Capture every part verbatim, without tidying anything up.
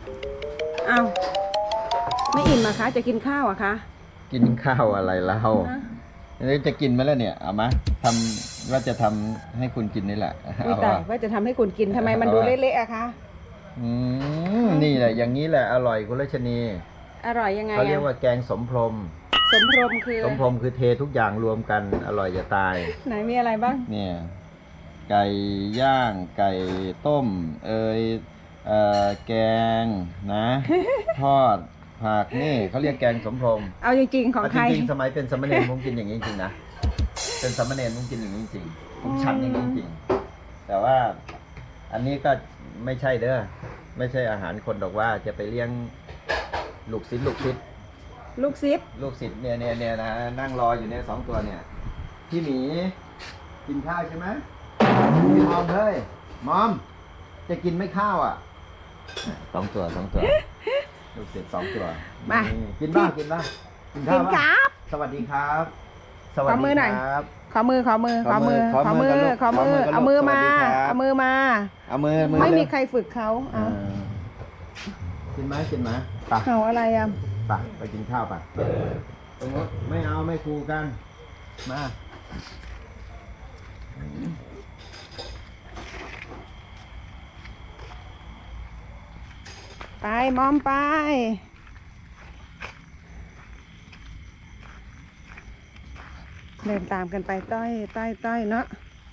เอาไม่อิ่มอะคะจะกินข้าวอะคะกินข้าวอะไรแล้วนี่จะกินไหมล่ะเนี่ยเอามาทำว่าจะทำให้คุณกินนี่แหละวิตายว่าจะทำให้คุณกินทำไมมันดูเละๆอะคะอืมนี่แหละอย่างนี้แหละอร่อยคุณรัชนีอร่อยยังไงเขาเรียกว่าแกงสมพรมสมพรมคือสมพรมคือเททุกอย่างรวมกันอร่อยจะตายไหนมีอะไรบ้างเนี่ยไก่ย่างไก่ต้มเอยเอ่อแกงนะทอดผักนี่เขาเรียกแกงสมพรมเอาจริงๆของใครจริงๆสมัยเป็นสมณเณรผมกินอย่างนี้จริงๆนะเป็นสมณเณรผมกินอย่างนี้จริงผมชันอย่างนี้จริงแต่ว่าอันนี้ก็ไม่ใช่เด้อไม่ใช่อาหารคนบอกว่าจะไปเลี้ยงลูกศิษย์ลูกศิษย์ลูกซิปลูกศิษย์เนี่ยเนี่ยเนี่ยนะนั่งรออยู่เนี่ยสองตัวเนี่ยพี่หมีกินข้าวใช่ไหมพี่มอมเฮ้ยมอมจะกินไม่ข้าวอ่ะสองตัวสองตัวลูกศิษย์สองตัวมากินบ้างกินบ้างกินข้าวครับสวัสดีครับสวัสดีครับขอมือขอมือขอมือขอมือขอมือเอามือมาเอามือมาเอามือมือไม่มีใครฝึกเขากินไหมกินไหมเขาอะไรอ่ะไปไปกินข้าวไปตรงนู้นไม่เอาไม่คูกันมาไปมอมไปเดินตามกันไปต้อยต้อยต้อยเนาะ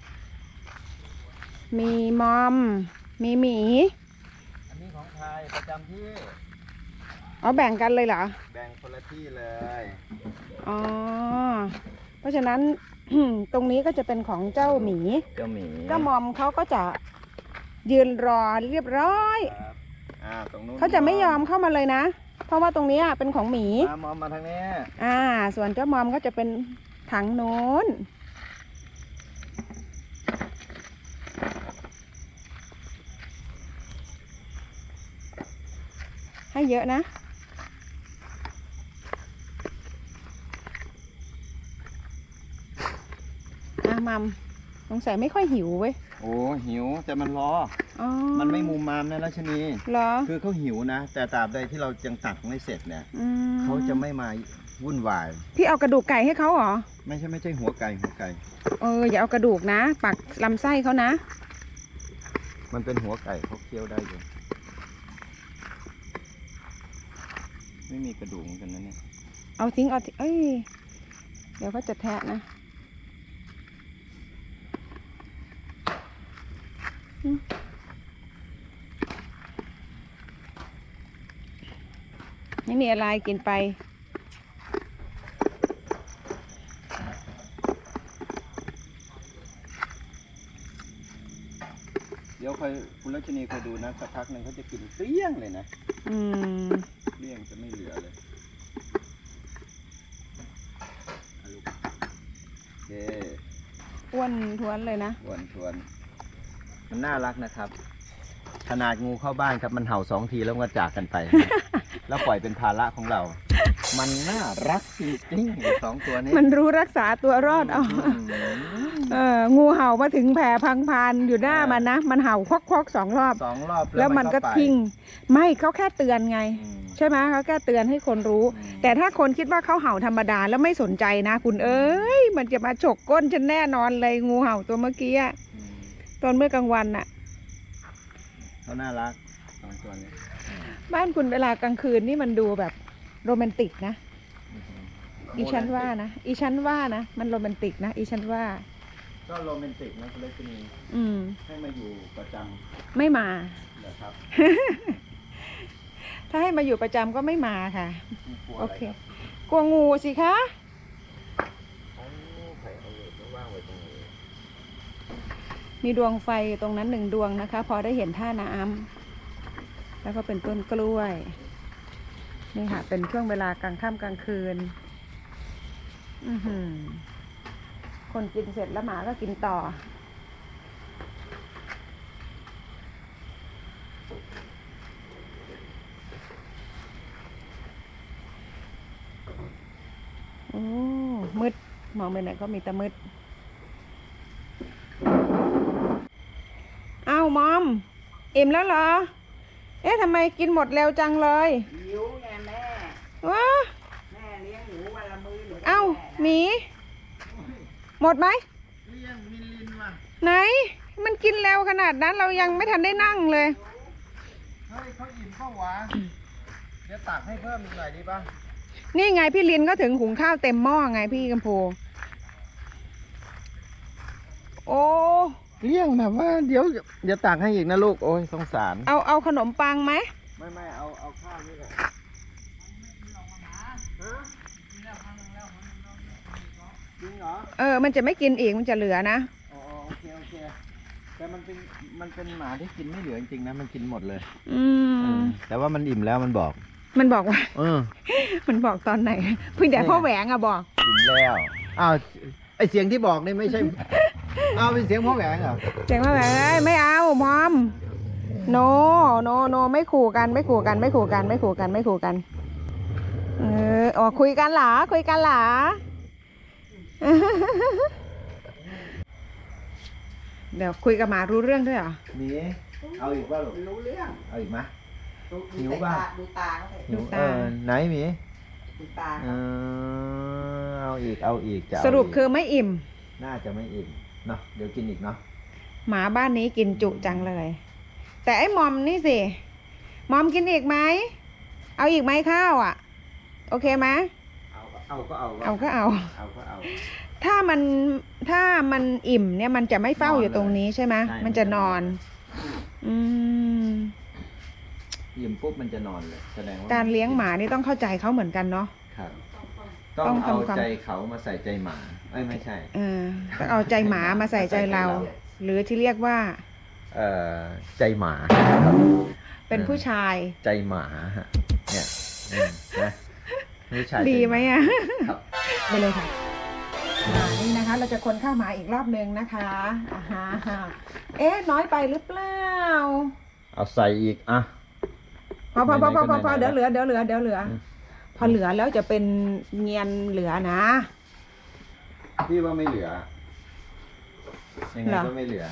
มีมอมมีหมีอันนี้ของใครประจำที่เอาแบ่งกันเลยเหรอแบ่งคนละที่เลยอ๋อเพราะฉะนั้น ตรงนี้ก็จะเป็นของเจ้าหมีเจ้าหมีเจ้ามอมเขาก็จะยืนรอเรียบร้อยเขาจะไม่ยอมเข้ามาเลยนะเพราะว่าตรงนี้เป็นของหมีมามอมมาทางนี้อ่าส่วนเจ้ามอมก็จะเป็นถังโน้นให้เยอะนะอ่ะมัมสงสัยไม่ค่อยหิวเว้ยโอ้หิวแต่มันรออ๋อมันไม่มุมมามนะรัชนีเหรอคือเขาหิวนะแต่ตราบใดที่เรายังตักไม่เสร็จเนี่ยเขาจะไม่มาวุ่นวายพี่เอากระดูกไก่ให้เขาเหรอไม่ใช่ไม่ใช่หัวไก่หัวไก่เอออย่าเอากระดูกนะปักลำไส้เขานะมันเป็นหัวไก่เขาเคี้ยวได้อยู่ไม่มีกระดูกเหมือนกันนะเนี่ยเอาทิ้งเอาเอ้ยเดี๋ยวเขาจะแทะนะไม่มีอะไรกินไปเดี๋ยวคอยคุณรัชนีคอยดูนะสักพักหนึ่งเขาจะกินเกลี้ยงเลยนะอืมเกลี้ยงจะไม่เหลือเลยโอเคอ้วนทวนเลยนะอ้วนทวนมันน่ารักนะครับขนาดงูเข้าบ้านครับมันเห่าสองทีแล้วก็จากกันไป แล้วปล่อยเป็นภาระของเรา มันน่ารักจริงๆสองตัวนี้มันรู้รักษาตัวรอดเอาเอองูเห่ามาถึงแผ่พังพานอยู่หน้ามันนะมันเห่าควักควักสองรอบสองรอบแล้วมันก็ทิ้งไม่เขาแค่เตือนไงใช่ไหมเขาแค่เตือนให้คนรู้แต่ถ้าคนคิดว่าเขาเห่าธรรมดาแล้วไม่สนใจนะคุณเอ้ยมันจะมาฉกก้นฉันแน่นอนเลยงูเห่าตัวเมื่อกี้ตอนเมื่อกลางวันน่ะเขาน่ารักสองตัวนี้บ้านคุณเวลากลางคืนนี่มันดูแบบโรแมนติกนะอีฉันว่านะอีฉันว่านะมันโรแมนติกนะอีฉันว่าก็โรแมนติกนะคุณเลชินีอืมให้มาอยู่ประจำไม่มาเหรอครับถ้าให้มาอยู่ประจำก็ไม่มาค่ะโอเคกลัวงูสิคะมีดวงไฟตรงนั้นหนึ่งดวงนะคะพอได้เห็นท่าน้ำแล้วก็เป็นต้นกล้วยนี่ค่ะเป็นช่วงเวลากลางค่ำกลางคืนอือหือคนกินเสร็จแล้วหมาก็กินต่อโอ้มืดมองไปไหนก็มีแต่มืดอ้าวมอมอิ่มแล้วเหรอเอ๊ะทำไมกินหมดเร็วจังเลยหิวไงแม่ว้าแม่เลี้ยงหนูวันละมื้อหนูเอ้าหมีหมดไหมเลี้ยงมิลลินมาไหน มันกินเร็วขนาดนั้นเรายังไม่ทันได้นั่งเลยเฮ้ยเขาอิ่มเข้าหวานเดี๋ยวตักให้เพิ่มอีกหน่อยดีป่ะนี่ไงพี่ลินก็ถึงหุงข้าวเต็มหม้อไงพี่กัมพูโอ้เลี้ยงแบบว่าเดี๋ยวเดี๋ยวตักให้อีกนะลูกโอ้ยสงสารเอาเอาขนมปังไหมไม่ไม่เอาเอาข้าวนี่แหละจริงเหรอเออมันจะไม่กินอีกมันจะเหลือนะอ๋อโอเคโอเคแต่มันเป็นมันเป็นหมาที่กินไม่เหลือจริงๆนะมันกินหมดเลยอืมแต่ว่ามันอิ่มแล้วมันบอกมันบอกว่าเออมันบอกตอนไหนเพิ่งแต่พ่อแหวงอะบอกอิ่มแล้วอ้าวไอเสียงที่บอกนี่ไม่ใช่ อ้าวเป็นเสียงพ่อแหวงเหรอเสียงพ่อแหวงเอ้ยไม่เอามอมโนโนโนไม่ขู่กันไม่ขู่กันไม่ขู่กันไม่ขู่กันไม่ขู่กันเอออ๋อคุยกันเหรอคุยกันเหรอ เดี๋ยวคุยกับหมารู้เรื่องด้วยเหรอมีเอาอีกว่าลูกรู้เรื่องเอาอีกไหมดูหิวดูป่ะตาดูตาเขาเลยหิวดูเอตาอไหนหมีดูตาเออเอาอีกเอาอีกจะเอาสรุปกคือไม่อิ่มน่าจะไม่อิ่มเนาะเดี๋ยวกินอีกเนาะหมาบ้านนี้กินจุจังเลย แต่ไอ้มอมนี่สิมอมกินอีกไหมเอาอีกไหมข้าวอ่ะ โอเคไหมเอาเอาก็เอาเอาก็เอาเอาก็เอาถ้ามันถ้ามันอิ่มเนี่ยมันจะไม่เฝ้าอยู่ตรงนี้ใช่ไหมใช่มันจะนอน อืมอิ่มปุ๊บมันจะนอนเลยแสดงว่าการเลี้ยงหมานี่ต้องเข้าใจเขาเหมือนกันเนาะครับต้ต้ออง งเอาทำความใจเขามาใส่ใจหมาเอ้ยไม่ใช่เออต้องเอาใจหมามาใส่ใจเรา หรือที่เรียกว่าเอ่อใจหมาเป็นผู้ชายใจหมาฮะเนี่ยอืมนะผู้ชายดีไหมอ่ะครับไปเลยค่ะอ่านี่นะคะ เราจะคนข้าวหมาอีกรอบนึงนะคะอ่าฮะเอ๊ะน้อยไปหรือเปล่าเอาใส่อีกอ่ะพอพอพอพอพอพอไหนๆก็ไหนๆเดี๋ยวเหลือเดี๋ยวเหลือเดี๋ยวเหลืออืมพอเหลือแล้วจะเป็นเงียนเหลือนะพี่ว่าไม่เหลือยังไงเหรอก็ไม่เหลือ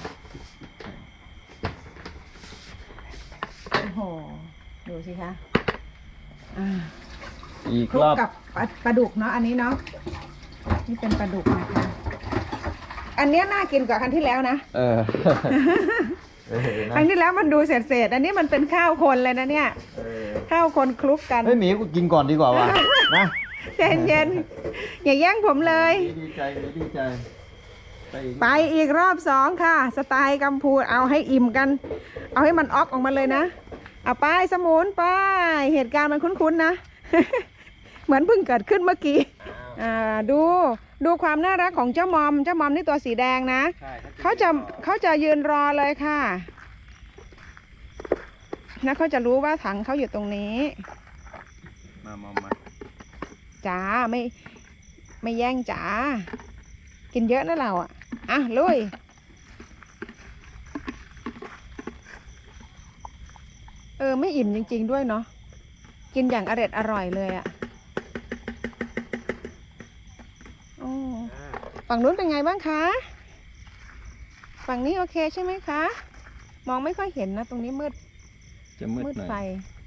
โอ้โหดูสิคะอ่าอีกคลุรกอบกับปลาปลาดุกเนาะอันนี้เนาะนี่เป็นปลาดุกนะคะ อันเนี้ยน่ากินกว่าครั้งที่แล้วนะเออ เออนะครั้งที่แล้วมันดูเศษๆอันนี้มันเป็นข้าวคนเลยนะเนี่ยเออข้าวคนคลุกกันเฮ้ยหมีกูกินก่อนดีกว่าว่ะนะเย็นๆอย่าแย่งผมเลยหมีดีใจหมีดีใจไปอีกไปอีกรอบสองค่ะ สไตล์กัมพูเอาให้อิ่มกัน เอาให้มันออกออกมาเลยนะเอาไปสมุนไปเหตุการณ์มันคุ้นๆนะ เหมือนเพิ่งเกิดขึ้นเมื่อกี้อ่าดูดูความน่ารักของเจ้ามอมเจ้ามอมนี่ตัวสีแดงนะใช่เขาจะเขาจะยืนรอเลยค่ะแล้วเขาจะรู้ว่าถังเขาอยู่ตรงนี้มามามาจ้าไม่ไม่แย่งจ้ากินเยอะนะเราอ่ะอ่ะลุยเออไม่อิ่มจริงๆด้วยเนาะกินอย่างอร็ดอร่อยเลยอ่ะโอ้ฝั่งนู้นเป็นไงบ้างคะฝั่งนี้โอเคใช่ไหมคะมองไม่ค่อยเห็นนะตรงนี้มืดจะมืดมืดหน่อยไฟ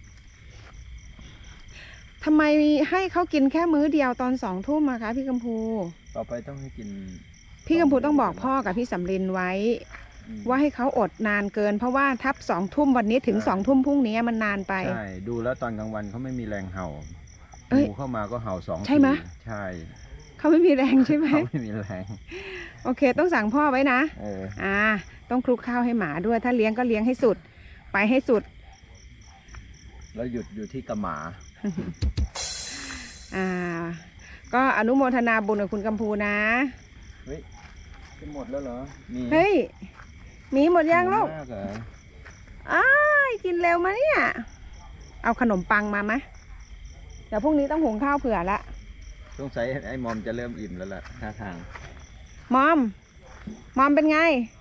ทำไมให้เขากินแค่มื้อเดียวตอนสองทุ่มอะคะพี่กัมพูต่อไปต้องให้กินพี่กัมพูต้องบอกพ่อกับพี่สำลินไว้อืมว่าให้เขาอดนานเกิน เพราะว่าทับสองทุ่มวันนี้ถึงใช่สองทุ่มพรุ่งนี้มันนานไปใช่ดูแล้วตอนกลางวันเขาไม่มีแรงเห่าเอ้ยหมูเข้ามาก็เห่าสองใช่ไหมทีใช่เขาไม่มีแรงใช่ไหมเขาไม่มีแรงโอเค ต้องสั่งพ่อไว้นะเอออ่า ต้องคลุกข้าวให้หมาด้วย ถ้าเลี้ยงก็เลี้ยงให้สุด ไปให้สุดแล้วหยุดอยู่ที่กระหมาอ่า ก็อนุโมทนาบุญกับคุณกัมพูนะเฮ้ยจะหมดแล้วเหรอมีเฮ้ยหมีหมดยังลูกมากเหรออ้ายกินเร็วมาเนี่ย เอาขนมปังมาไหมเดี๋ยวพรุ่งนี้ต้องหุงข้าวเผื่อละสงสัยไอ้มอมจะเริ่มอิ่มแล้วล่ะท่าทางมอม มอมเป็นไง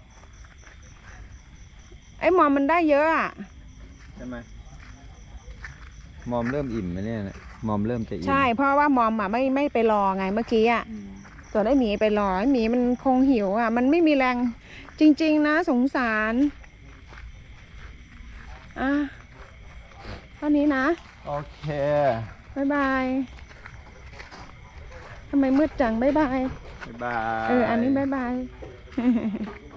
ไอ้มอมมันได้เยอะอ่ะใช่ไหมมอมเริ่มอิ่มไหมเนี่ยมอมเริ่มจะอิ่มใช่ เพราะว่ามอมอ่ะไม่ไม่ไปรอไงเมื่อกี้อ่ะอืมส่วนไอ้หมีไปรอไอ้หมีมันคงหิวอ่ะ มันไม่มีแรงจริง ๆ นะสงสารอ่ะเท่านี้นะโอเคบายบายทำไมมืดจังบายบายบ๊ายบายเออ อันนี้บายบาย